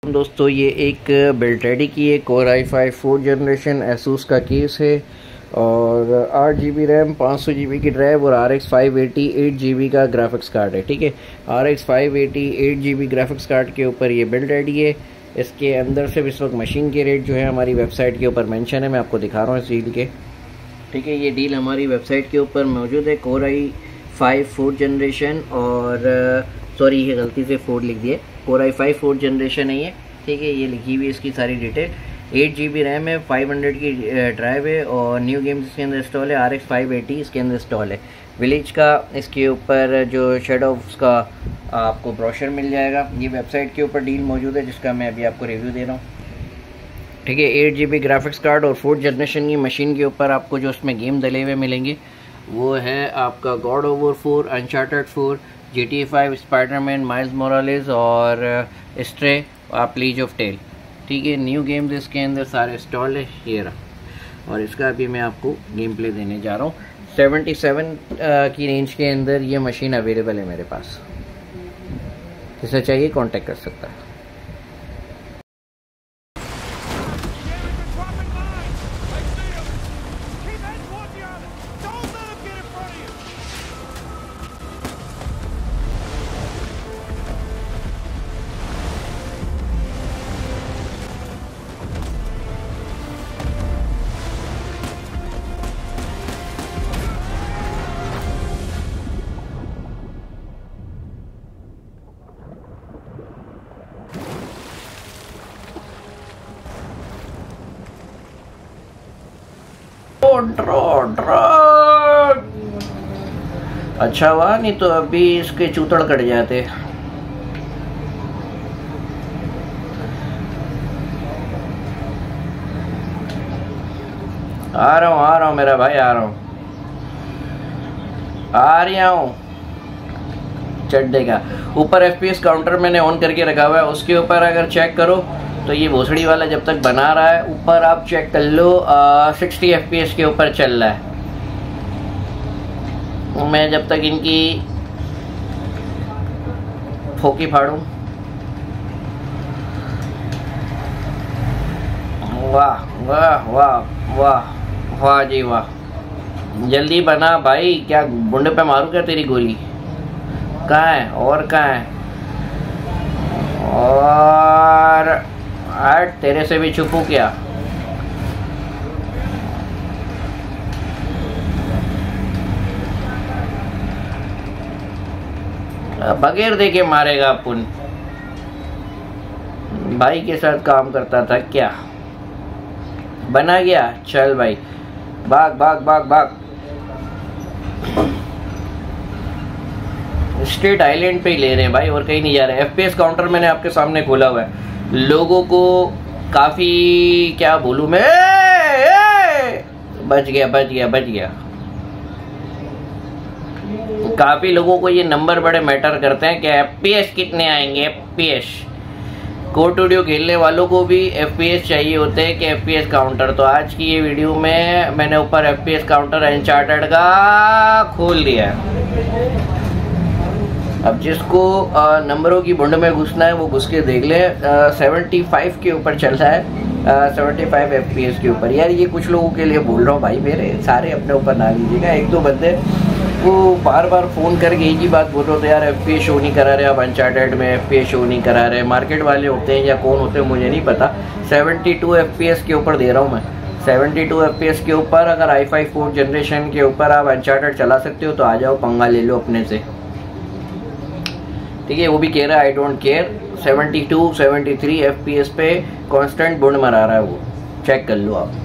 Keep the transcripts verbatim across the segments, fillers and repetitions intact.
वालेकुम दोस्तों, ये एक बिल्ड रेडी की है core i five fourth generation Asus का केस है और आठ जी बी रैम, पाँच सौ जी बी की ड्राइव और R X five eighty eight G B का ग्राफिक्स कार्ड है। ठीक है, R X five eighty eight G B graphics card के ऊपर ये बिल्ड रेडी है। इसके अंदर से इस वक्त मशीन के रेट जो है हमारी वेबसाइट के ऊपर मेंशन है, मैं आपको दिखा रहा हूँ इस डील के। ठीक है, ये डील हमारी वेबसाइट के ऊपर मौजूद है। Core i five fourth generation और सॉरी ये गलती से फोर्थ लिख दिए, core i five fourth generation नहीं है। ठीक है, ये लिखी हुई है इसकी सारी detail. Eight G B RAM है, फाइव हंड्रेड की ड्राइव है और न्यू गेम्स इसके अंदर इंस्टॉल है। आर एक्स फाइव एटी इसके अंदर इंस्टॉल है। विलेज का इसके ऊपर जो शेड ऑफ का आपको ब्रोशर मिल जाएगा। ये वेबसाइट के ऊपर डील मौजूद है जिसका मैं अभी आपको रिव्यू दे रहा हूँ। ठीक है, eight G B graphics card और फोर्थ जनरेशन की मशीन के ऊपर आपको जो उसमें गेम डले हुए मिलेंगे वो है आपका God of War four, Uncharted four, G T A five, Spiderman, Miles Morales और स्ट्रे, प्लीज ऑफ टेल। ठीक है, न्यू गेम्स इसके अंदर सारे इंस्टॉल है। ये रहा और इसका अभी मैं आपको गेम प्ले देने जा रहा हूँ। सेवेंटी सेवन की रेंज के अंदर ये मशीन अवेलेबल है मेरे पास, जिसे चाहिए कांटेक्ट कर सकता है। अच्छा हुआ नहीं तो अभी इसके चूतड़ कट जाते। आ रहा हूँ आ रहा हूँ मेरा भाई, आ रहा हूँ आ रहा हूँ चड्डे का। ऊपर एफ पी एस काउंटर मैंने ऑन करके रखा हुआ है, उसके ऊपर अगर चेक करो तो ये भोसड़ी वाला जब तक बना रहा है ऊपर आप चेक कर लो सिक्सटी एफ पी एस के ऊपर चल रहा है। मैं जब तक इनकी फोकी फाड़ूं, वाह वाह वाह वाह वाह जी वाह, जल्दी बना भाई। क्या बुंडे पे मारूं क्या तेरी गोली? कहाँ है और कहाँ है? और हट, तेरे से भी छुपू क्या? बगैर देखे मारेगा अपन। भाई के साथ काम करता था क्या? बना गया, चल भाई भाग भाग भाग भाग। स्टेट आइलैंड पे ही ले रहे हैं भाई और कहीं नहीं जा रहे। एफ पी एस काउंटर मैंने आपके सामने खोला हुआ है। लोगों को काफी क्या बोलूं मैं, ए, ए, बच गया बच गया बच गया। काफी लोगों को ये नंबर बड़े मैटर करते हैं कि एफ पी एस कितने आएंगे। F P S core studio खेलने वालों को भी एफ पी एस चाहिए होते हैं कि एफ पी एस काउंटर। तो आज की ये वीडियो में मैंने ऊपर F P S counter Uncharted का खोल दिया है। अब जिसको नंबरों की बुंड में घुसना है वो घुस के देख ले। सेवेंटी फाइव के ऊपर चल रहा है, seventy five F P S के ऊपर। यार ये कुछ लोगों के लिए बोल रहा हूँ भाई, मेरे सारे अपने ऊपर ना लीजिएगा। एक दो बंदे वो बार बार फ़ोन करके एक ही बात बोल रहे होते, यार एफ पी एस शो नहीं करा रहे, अब अनचार्टेड में एफ पी एस शो नहीं करा रहे। मार्केट वाले होते हैं या कौन होते हैं मुझे नहीं पता। Seventy two F P S के ऊपर दे रहा हूँ मैं। Seventy two F P S के ऊपर अगर आई फाइव फोर्थ जनरेशन के ऊपर आप अनचार्टेड चला सकते हो तो आ जाओ, पंगा ले लो अपने से। ठीक है, वो भी कह रहा है I don't care. Seventy two seventy three F P S पे कांस्टेंट बुंड मरा रहा है वो, चेक कर लो आप।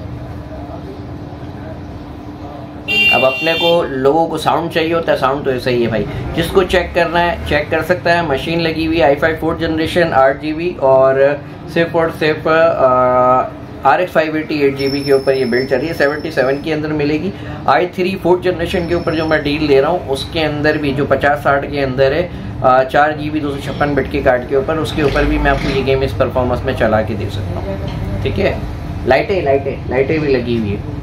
अब अपने को लोगों को साउंड चाहिए होता है, साउंड तो ऐसा ही है भाई। जिसको चेक करना है चेक कर सकता है। मशीन लगी हुई आई फाइव फोर्थ जनरेशन आठ जी बी और सिर्फ और सिर्फ R X five eighty eight G B के ऊपर ये बिल्ड चल रही है। सेवेंटी सेवन के अंदर मिलेगी। आई थ्री फोर्थ जनरेशन के ऊपर जो मैं डील दे रहा हूँ उसके अंदर भी जो पचास साठ के अंदर है, चार जी बी दो सौ छप्पन बिट के कार्ड के ऊपर, उसके ऊपर भी मैं आपको ये गेम इस परफॉर्मेंस में चला के दे सकता हूँ। ठीक है, लाइटें लाइटें लाइटें भी लगी हुई है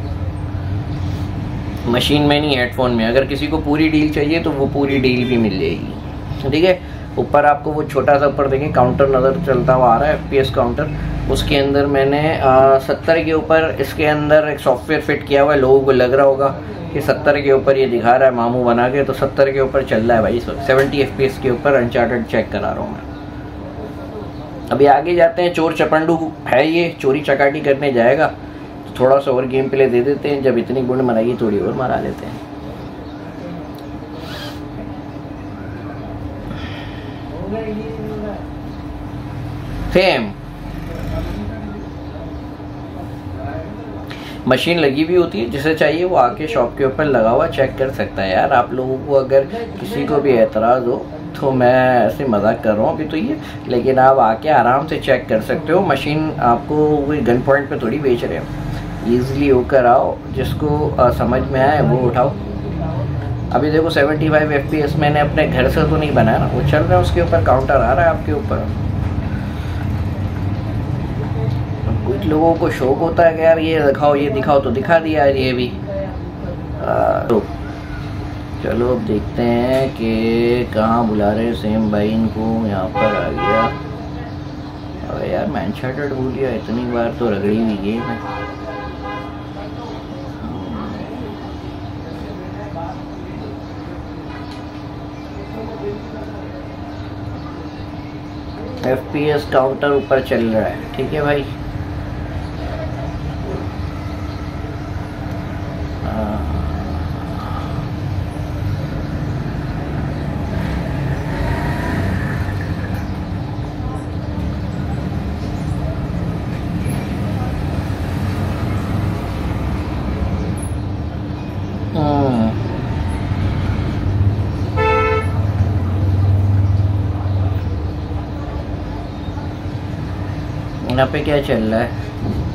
मशीन में, नहीं हेडफोन में। अगर किसी को पूरी डील चाहिए तो वो पूरी डील भी मिल जाएगी। ठीक है, ऊपर आपको वो छोटा सा ऊपर देखें काउंटर नज़र चलता हुआ आ रहा है, एफ पी एस काउंटर। उसके अंदर मैंने सत्तर के ऊपर इसके अंदर एक सॉफ्टवेयर फिट किया हुआ है। लोगों को लग रहा होगा कि सत्तर के ऊपर ये दिखा रहा है मामू बना के, तो सत्तर के ऊपर चल रहा है भाई इस वक्त। सेवेंटी एफ पी एस के ऊपर अनचार्टेड चेक करा रहा हूँ मैं। अभी आगे जाते हैं। चोर चपंडू है ये, चोरी चकाटी करने जाएगा, तो थोड़ा सा और गेम प्ले दे देते हैं। जब इतनी गुंड मराई थोड़ी और मरा लेते हैं। फेम मशीन लगी हुई होती है, जिसे चाहिए वो आके शॉप के ऊपर लगा हुआ चेक कर सकता है। यार आप लोगों को अगर किसी को भी एतराज़ हो तो मैं ऐसे मजाक कर रहा हूँ अभी तो ये, लेकिन आप आके आराम से चेक कर सकते हो। मशीन आपको कोई गन पॉइंट पे थोड़ी बेच रहे हो, ईजिली होकर आओ, जिसको आ, समझ में आए वो उठाओ। अभी देखो seventy five F P S मैंने अपने घर से तो नहीं बनाया ना, वो चल रहा है, उसके ऊपर काउंटर आ रहा है आपके ऊपर। कुछ लोगों को शौक होता है कि यार ये दिखाओ ये दिखाओ, तो दिखा दिया ये भी। आ, तो चलो अब देखते हैं कि कहाँ बुला रहे हैं सेम भाई इनको। यहाँ पर आ गया। अरे यार मैं अनचार्टेड भूल गया, इतनी बार तो रगड़ी हुई गेम है। एफ पी एस काउंटर ऊपर चल रहा है, ठीक है भाई। यहाँ पे क्या चल रहा है?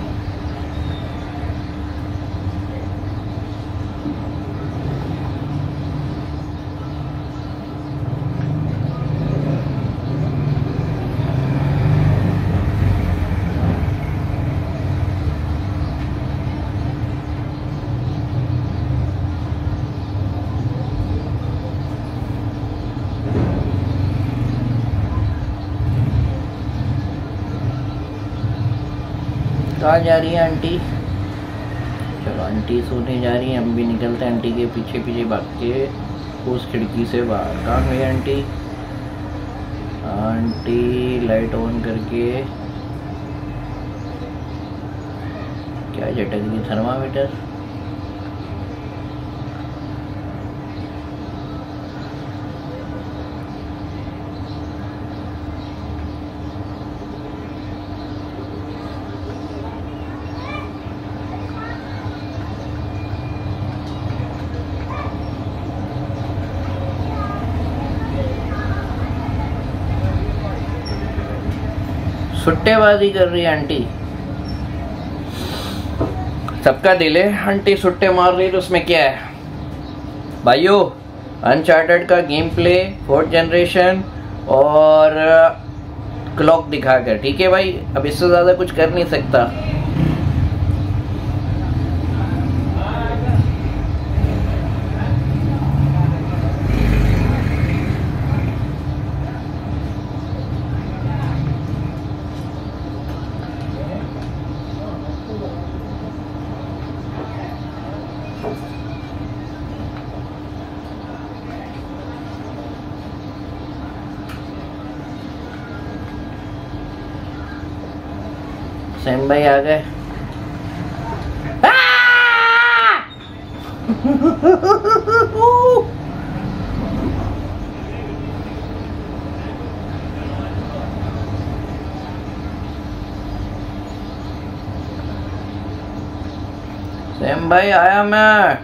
कहाँ जा रही है आंटी? चलो आंटी सोने जा रही है, हम भी निकलते हैं आंटी के पीछे पीछे भाग के उस खिड़की से बाहर। कहाँ गई आंटी? आंटी लाइट ऑन करके क्या झटक दी थर्मामीटर? सुट्टेबाजी कर रही है आंटी, सबका दिल है। आंटी सुट्टे मार रही है तो उसमें क्या है भाइयों? अनचार्टेड का गेम प्ले फोर्थ जनरेशन और क्लॉक दिखाकर, ठीक है भाई। अब इससे ज्यादा कुछ कर नहीं सकता। सैम भाई आ गए। सैम भाई आया मैं।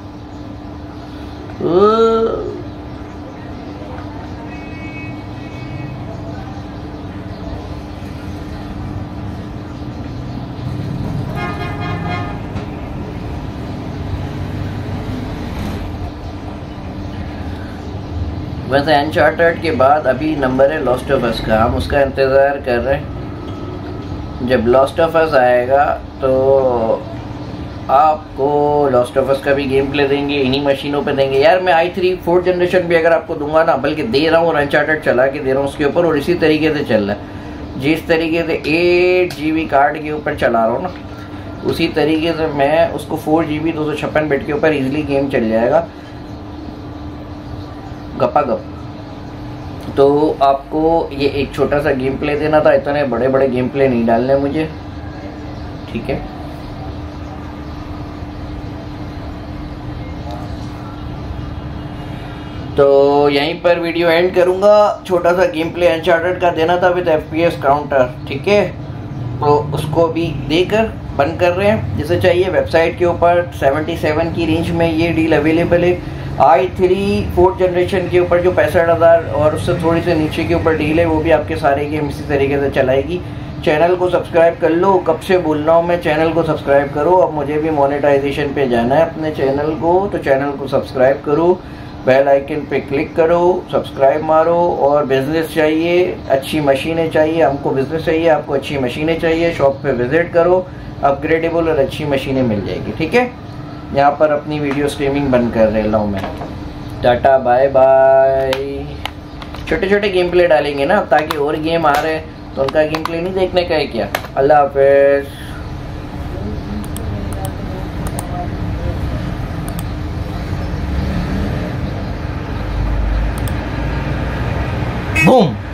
वैसे अनचार्टेड के बाद अभी नंबर है लॉस्ट ऑफ अस का, हम उसका इंतज़ार कर रहे हैं। जब लॉस्ट ऑफ अस आएगा तो आपको लॉस्ट ऑफ अस का भी गेम प्ले देंगे, इन्हीं मशीनों पे देंगे यार। मैं आई थ्री फोर्थ जनरेशन भी अगर आपको दूंगा ना, बल्कि दे रहा हूँ, अनचार्टेड चला के दे रहा हूँ उसके ऊपर, और इसी तरीके से चल रहा है। जिस तरीके से एट जी बी कार्ड के ऊपर चला रहा हूँ ना, उसी तरीके से मैं उसको फोर जी बी दो सौ छप्पन बिट के ऊपर इजीली गेम चल जाएगा गपा गप। तो आपको ये एक छोटा सा गेम प्ले देना था, इतने बड़े बड़े गेम प्ले नहीं डालने मुझे, ठीक है। तो यहीं पर वीडियो एंड करूंगा। छोटा सा गेम प्ले अनचार्टेड का देना था विद एफपीएस काउंटर, ठीक है। तो उसको भी देकर बंद कर रहे हैं। जिसे चाहिए वेबसाइट के ऊपर सतहत्तर की रेंज में ये डील अवेलेबल है। आई थ्री फोर्थ जनरेशन के ऊपर जो पैंसठ हज़ार और उससे थोड़ी से नीचे के ऊपर डील है, वो भी आपके सारे गेम इसी तरीके से चलाएगी। चैनल को सब्सक्राइब कर लो, कब से बोल रहा हूँ मैं, चैनल को सब्सक्राइब करो। अब मुझे भी मोनेटाइजेशन पे जाना है अपने चैनल को, तो चैनल को सब्सक्राइब करो, बेल आइकन पे क्लिक करो, सब्सक्राइब मारो। और बिजनेस चाहिए, अच्छी मशीनें चाहिए, हमको बिजनेस चाहिए, आपको अच्छी मशीनें चाहिए, शॉप पे विजिट करो, अपग्रेडेबल और अच्छी मशीनें मिल जाएगी, ठीक है। यहाँ पर अपनी वीडियो स्ट्रीमिंग बंद कर रहा हूँ मैं। Tata bye bye. छोटे छोटे गेम प्ले डालेंगे ना, ताकि और गेम आ रहे हैं तो उनका गेम प्ले नहीं देखने का है क्या। अल्लाह हाफिज। बूम।